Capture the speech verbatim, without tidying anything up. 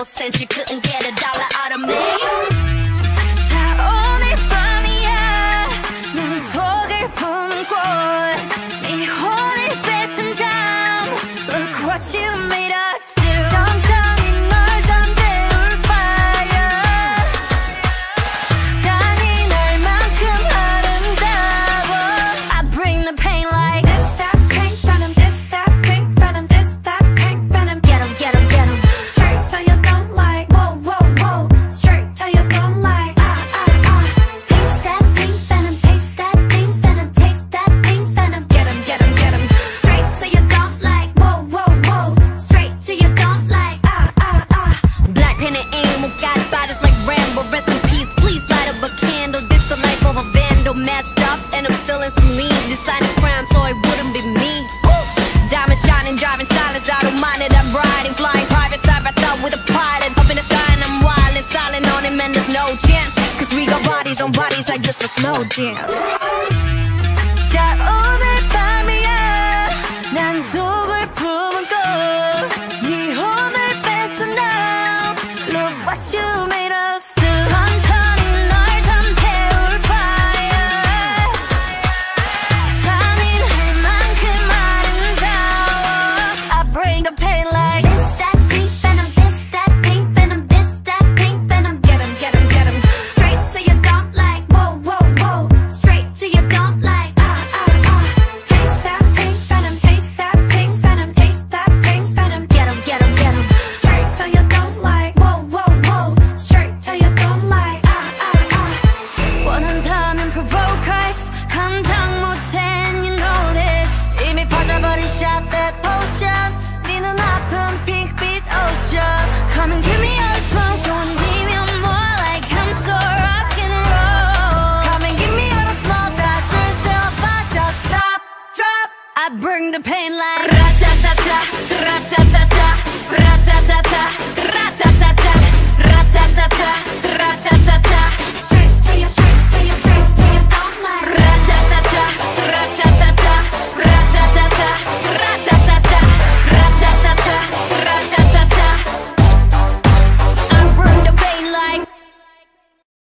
no sense. You couldn't get a dollar out of me. 자 오늘 밤이야 난 독을 품은 꽃네 혼을 뺏은 다음 Look what you made us do. 천천히 널 잠재울 fire 잔인할 만큼 아름다워 I bring the pain like this that pink venom this that pink venom this that pink venom Get 'em, get 'em, get 'em. Straight till you don't like whoa whoa whoa Straight till you don't like ah ah ah Taste that pink venom, taste that pink venom, taste that pink venom. Get 'em get 'em get 'em Straight till you don't like whoa whoa whoa Straight till you don't like ah ah ah Blackpink and aim, got bodies like Rambo. Rest in peace, please light up a candle. This the life of a vandal, messed up, and I'm still in Celine. Deciding crime, so it wouldn't be me. Ooh. Diamond shining, driving silence, I don't mind it. I'm riding, flying private side by side with a pilot. Up in the sky and I'm wild and styling on him, and there's no chance. Cause we got bodies on bodies like just a slow dance. 자 오늘 밤이야 난 독을 품은 꽃네 혼을 뺏은 다음 Look what you made us do. 천천히 널 잠재울 fire 잔인할 만큼 아름다워 I bring the pain like This that pink venom, this that pink venom, this that pink venom. Get 'em get 'em get 'em Straight till you don't like whoa whoa whoa Straight till you don't like ah ah ah Taste that pink venom taste that pink venom taste that pink venom Get 'em, get 'em, get 'em. Straight till you don't like whoa whoa whoa Straight till you don't like ah ah ah 원한다면 provoke us 감당 못해 and you know this 이미 빠져버린 shot that potion 네 눈아픈 핑크빛 ocean Come and give me all the smoke don't need me more like I'm so rock and roll Come and give me all the flow 다 줄 새 없어 just stop drop I bring the pain like